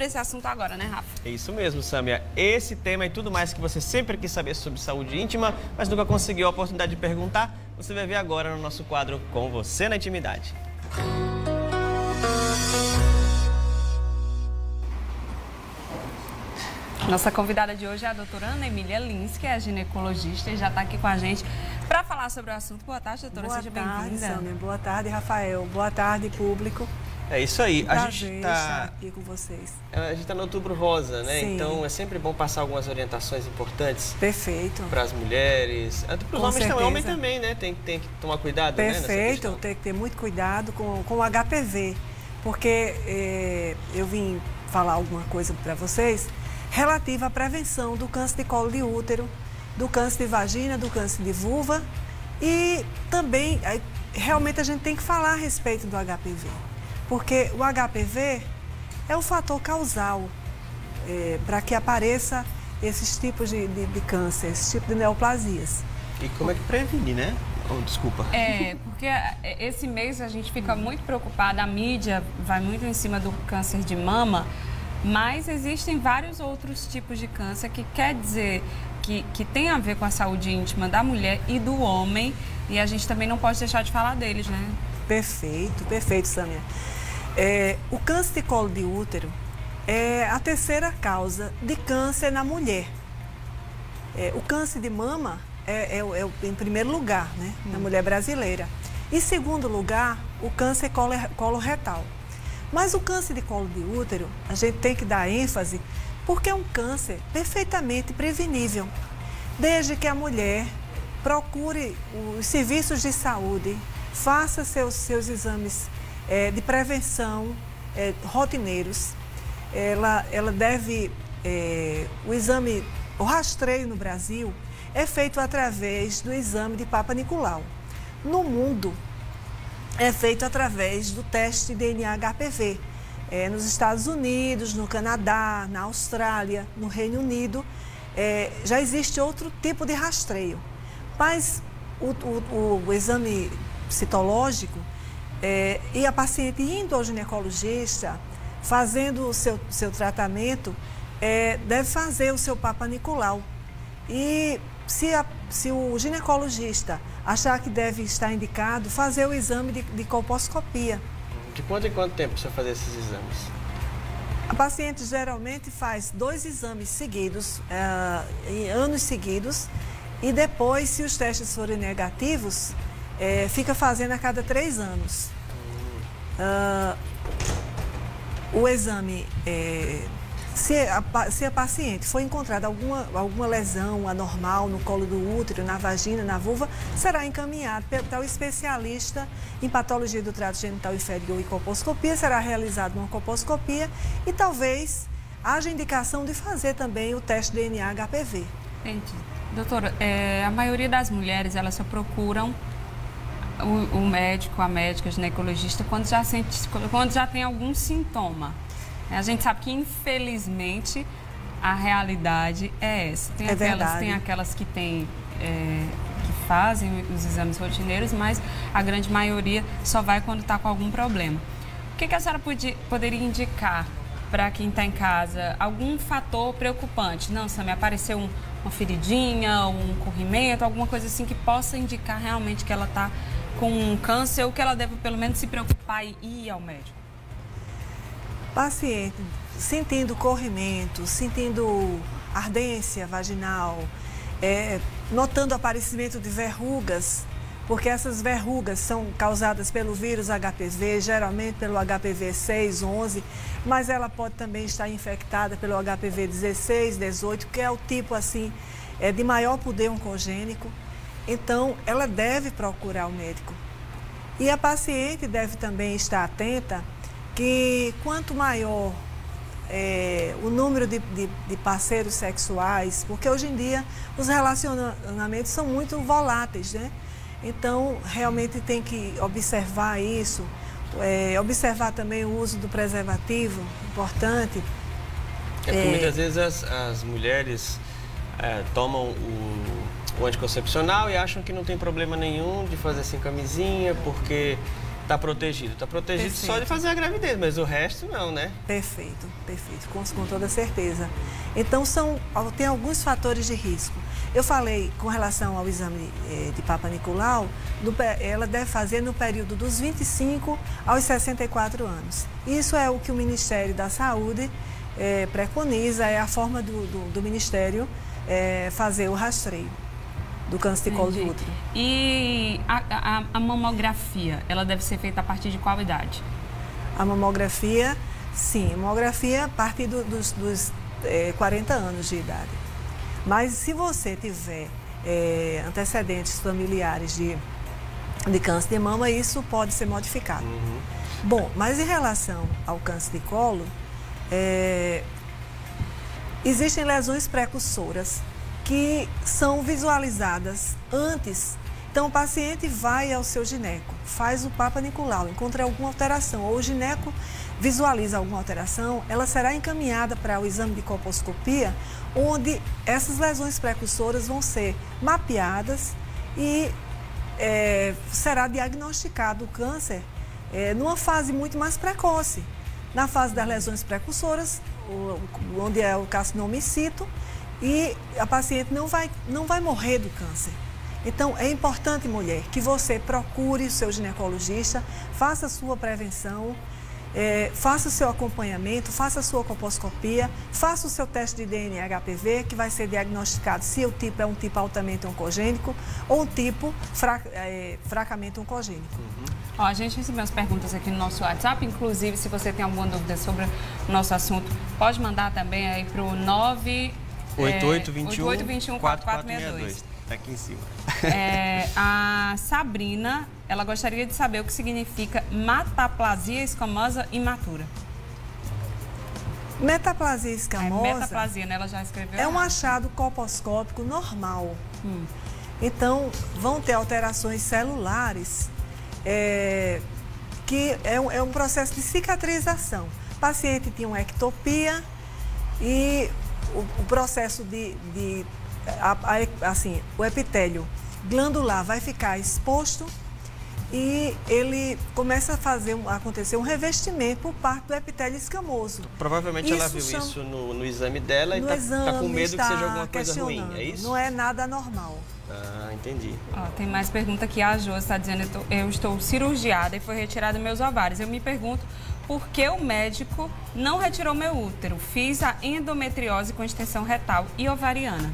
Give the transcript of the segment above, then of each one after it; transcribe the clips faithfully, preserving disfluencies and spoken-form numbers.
sobre esse assunto agora, né, Rafa? É isso mesmo, Sâmia. Esse tema e tudo mais que você sempre quis saber sobre saúde íntima, mas nunca conseguiu a oportunidade de perguntar, você vai ver agora no nosso quadro Com Você na Intimidade. Nossa convidada de hoje é a doutora Ana Emília Lins, que é ginecologista e já está aqui com a gente para falar sobre o assunto. Boa tarde, doutora. Boa Seja tarde, bem-vinda. Sâmia. Boa tarde, Rafael. Boa tarde, público. É isso aí. Um a prazer gente estar está aqui com vocês. A gente está no Outubro Rosa, né? Sim. Então é sempre bom passar algumas orientações importantes. Perfeito. Para as mulheres, até para os homens também, homem também, né? Tem, tem que tomar cuidado, Perfeito, né? tem que ter muito cuidado com, com o H P V, porque é, eu vim falar alguma coisa para vocês relativa à prevenção do câncer de colo de útero, do câncer de vagina, do câncer de vulva e também, realmente a gente tem que falar a respeito do H P V, porque o H P V é o fator causal é, para que apareça esses tipos de, de, de câncer, esses tipos de neoplasias. E como é que previne, né? Oh, desculpa. É, porque esse mês a gente fica muito preocupada, a mídia vai muito em cima do câncer de mama, mas existem vários outros tipos de câncer que quer dizer que, que tem a ver com a saúde íntima da mulher e do homem, e a gente também não pode deixar de falar deles, né? Perfeito, perfeito, Sâmia. É, o câncer de colo de útero é a terceira causa de câncer na mulher. É, o câncer de mama é, é, é em primeiro lugar, né, na hum. mulher brasileira. Em segundo lugar, o câncer colo, coloretal. Mas o câncer de colo de útero, a gente tem que dar ênfase porque é um câncer perfeitamente prevenível, desde que a mulher procure os serviços de saúde, faça seus, seus exames é, de prevenção é, rotineiros. Ela, ela deve, é, o exame, o rastreio no Brasil é feito através do exame de Papa Nicolau. No mundo, é feito através do teste de D N A H P V. É, nos Estados Unidos, no Canadá, na Austrália, no Reino Unido, é, já existe outro tipo de rastreio. Mas o, o, o exame citológico é, e a paciente indo ao ginecologista, fazendo o seu, seu tratamento, é, deve fazer o seu Papa Nicolau. E se, a, se o ginecologista achar que deve estar indicado, fazer o exame de, de colposcopia. De quanto em quanto tempo precisa fazer esses exames? A paciente geralmente faz dois exames seguidos, uh, em anos seguidos, e depois, se os testes forem negativos, é, fica fazendo a cada três anos. Uh, o exame, é, se, a, se a paciente for encontrada alguma, alguma lesão anormal no colo do útero, na vagina, na vulva, será encaminhado para o especialista em patologia do trato genital inferior e colposcopia, será realizada uma colposcopia e talvez haja indicação de fazer também o teste D N A H P V. Entendi. Doutora, é, a maioria das mulheres, elas só procuram o, o médico, a médica, o ginecologista, quando já, sente, quando já tem algum sintoma. A gente sabe que, infelizmente, a realidade é essa. Tem, é aquelas, tem aquelas que, tem, é, que fazem os exames rotineiros, mas a grande maioria só vai quando está com algum problema. O que, que a senhora podia, poderia indicar para quem está em casa? Algum fator preocupante? Não, Sâmia, apareceu um, uma feridinha, um corrimento, alguma coisa assim que possa indicar realmente que ela está com um câncer ou que ela deve, pelo menos, se preocupar e ir ao médico? Paciente sentindo corrimento, sentindo ardência vaginal, é, notando aparecimento de verrugas, porque essas verrugas são causadas pelo vírus H P V, geralmente pelo H P V seis, onze, mas ela pode também estar infectada pelo H P V dezesseis, dezoito, que é o tipo assim, é, de maior poder oncogênico. Então, ela deve procurar o médico. E a paciente deve também estar atenta que quanto maior é, o número de, de, de parceiros sexuais, porque hoje em dia os relacionamentos são muito voláteis, né? Então, realmente tem que observar isso, é, observar também o uso do preservativo, importante. É porque é, muitas vezes as, as mulheres é, tomam o, o anticoncepcional e acham que não tem problema nenhum de fazer sem camisinha, porque Está protegido. Está protegido Perfeito. só de fazer a gravidez, mas o resto não, né? Perfeito, perfeito, com, com toda certeza. Então, são, tem alguns fatores de risco. Eu falei com relação ao exame eh, de Papa Nicolau, do, ela deve fazer no período dos vinte e cinco aos sessenta e quatro anos. Isso é o que o Ministério da Saúde eh, preconiza, é a forma do, do, do Ministério eh, fazer o rastreio do câncer de colo de útero. E a, a, a mamografia, ela deve ser feita a partir de qual idade? A mamografia, sim, a mamografia a partir do, dos, dos é, quarenta anos de idade. Mas se você tiver é, antecedentes familiares de, de câncer de mama, isso pode ser modificado. Uhum. Bom, mas em relação ao câncer de colo, é, existem lesões precursoras que são visualizadas antes. Então, o paciente vai ao seu gineco, faz o Papa Nicolau, encontra alguma alteração, ou o gineco visualiza alguma alteração, ela será encaminhada para o exame de colposcopia, onde essas lesões precursoras vão ser mapeadas e é, será diagnosticado o câncer é, numa fase muito mais precoce. Na fase das lesões precursoras, onde é o carcinoma in situ, e a paciente não vai, não vai morrer do câncer. Então, é importante, mulher, que você procure o seu ginecologista, faça a sua prevenção, é, faça o seu acompanhamento, faça a sua colposcopia, faça o seu teste de D N H P V, que vai ser diagnosticado se o tipo é um tipo altamente oncogênico ou um tipo fra, é, fracamente oncogênico. Uhum. Ó, a gente recebeu umas perguntas aqui no nosso WhatsApp, inclusive, se você tem alguma dúvida sobre o nosso assunto, pode mandar também aí para o nove... oito oito dois um, quatro quatro seis dois. Está aqui em cima. É, a Sabrina, ela gostaria de saber o que significa metaplasia escamosa imatura. Metaplasia escamosa... É metaplasia, né? Ela já escreveu. É um achado colposcópico normal. Hum. Então, vão ter alterações celulares, é, que é um, é um processo de cicatrização. O paciente tinha uma ectopia e... O, o processo de, de a, a, assim, o epitélio glandular vai ficar exposto e ele começa a fazer, a acontecer um revestimento por parte do epitélio escamoso. Provavelmente isso ela viu chama... isso no, no exame dela e está tá com medo que seja alguma coisa ruim, é isso? Não é nada anormal. Ah, entendi. Ó, tem mais pergunta aqui. A Jo está dizendo, eu, tô, eu estou cirurgiada e foi retirada meus ovários. Eu me pergunto por que o médico não retirou meu útero. Fiz a endometriose com extensão retal e ovariana.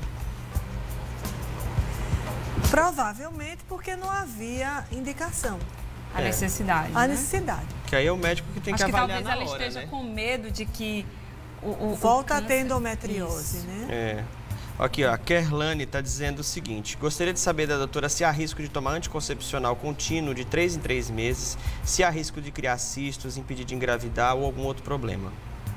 Provavelmente porque não havia indicação. A é. necessidade, A né? necessidade. Que aí é o médico que tem Acho que que avaliar na hora, talvez ela esteja né? com medo de que o, o Volta o a ter endometriose, Isso. né? É. Aqui, ó, a Kerlane está dizendo o seguinte: gostaria de saber da doutora se há risco de tomar anticoncepcional contínuo de três em três meses, se há risco de criar cistos, impedir de engravidar ou algum outro problema.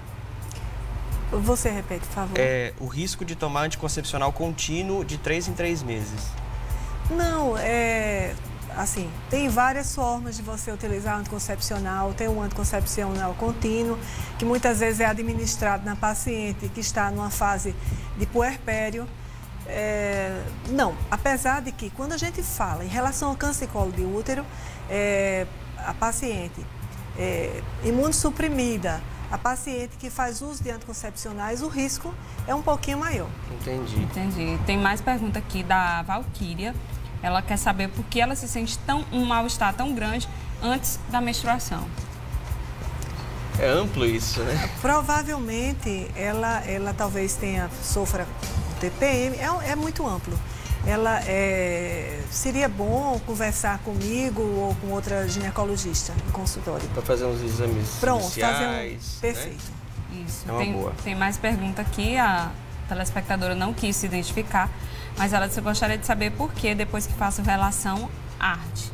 Você repete, por favor. É, o risco de tomar anticoncepcional contínuo de três em três meses. Não, é... Assim, tem várias formas de você utilizar anticoncepcional. Tem um anticoncepcional contínuo, que muitas vezes é administrado na paciente que está numa fase de puerpério. É, não, apesar de que quando a gente fala em relação ao câncer de colo de útero, é, a paciente é, imunossuprimida, a paciente que faz uso de anticoncepcionais, o risco é um pouquinho maior. Entendi. Entendi. Tem mais pergunta aqui da Valquíria. Ela quer saber por que ela se sente tão, um mal-estar tão grande antes da menstruação. É amplo isso, né? Provavelmente ela, ela talvez tenha, sofra T P M, é, é muito amplo. Ela é, seria bom conversar comigo ou com outra ginecologista no consultório. Para fazer uns exames Pronto, iniciais, fazer um... Perfeito. Né? Isso. É uma tem, boa. tem mais pergunta aqui, a telespectadora não quis se identificar, mas ela disse, eu gostaria de saber por que depois que faço relação, arde.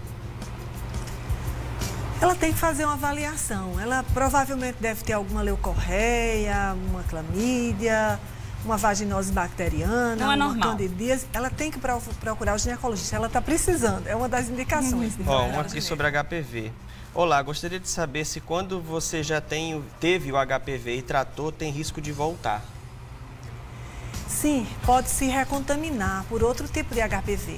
Ela tem que fazer uma avaliação. Ela provavelmente deve ter alguma leucorreia, uma clamídia, uma vaginose bacteriana, não é uma normal. candidíase. Ela tem que procurar o ginecologista. Ela está precisando. É uma das indicações. Uhum. Ó, um aqui sobre H P V. Olá, gostaria de saber se quando você já tem, teve o H P V e tratou, tem risco de voltar. Sim, pode se recontaminar por outro tipo de H P V.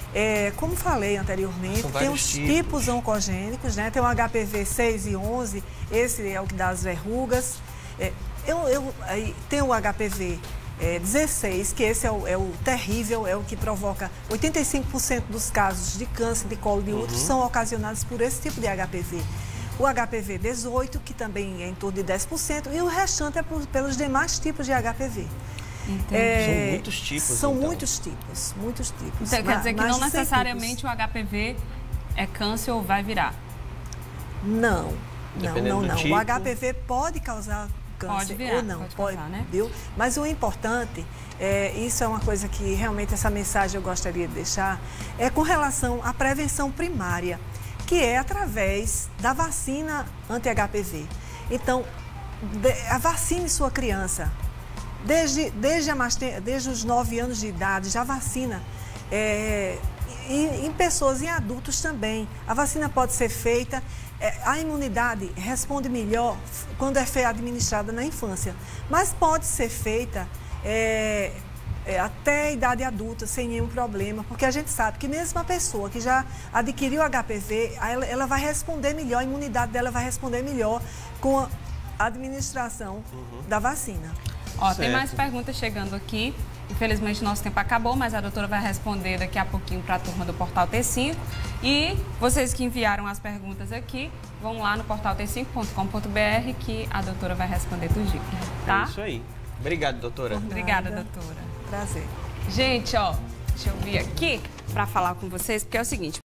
É, como falei anteriormente, tem os tipos. tipos oncogênicos, né? Tem o H P V seis e onze, esse é o que dá as verrugas. É, eu, eu, aí, tem o H P V é, dezesseis, que esse é o, é o terrível, é o que provoca oitenta e cinco por cento dos casos de câncer de colo de útero, uhum. são ocasionados por esse tipo de H P V. O H P V dezoito, que também é em torno de dez por cento, e o restante é por, pelos demais tipos de H P V. É, são muitos tipos. São então. muitos tipos, muitos tipos. Então, quer dizer que não necessariamente o H P V é câncer ou vai virar? Não, Dependendo não, não, não. Tipo... O H P V pode causar câncer pode virar, ou não, pode, pode causar, né? Viu? Mas o importante, é, isso é uma coisa que realmente essa mensagem eu gostaria de deixar, é com relação à prevenção primária, que é através da vacina anti-H P V. Então, de, a vacine sua criança. Desde, desde, a, desde os nove anos de idade, já vacina. É, em, em pessoas, em adultos também. A vacina pode ser feita, é, a imunidade responde melhor quando é administrada na infância. Mas pode ser feita é, é, até a idade adulta, sem nenhum problema. Porque a gente sabe que mesmo a pessoa que já adquiriu H P V, ela, ela vai responder melhor, a imunidade dela vai responder melhor com a administração uhum. da vacina. Ó, certo. Tem mais perguntas chegando aqui. Infelizmente, nosso tempo acabou, mas a doutora vai responder daqui a pouquinho para a turma do Portal T cinco. E vocês que enviaram as perguntas aqui, vão lá no portal t cinco ponto com ponto b r que a doutora vai responder tudinho, tá? É isso aí. Obrigado, doutora. Obrigada, doutora. Prazer. Gente, ó, deixa eu vir aqui para falar com vocês, porque é o seguinte...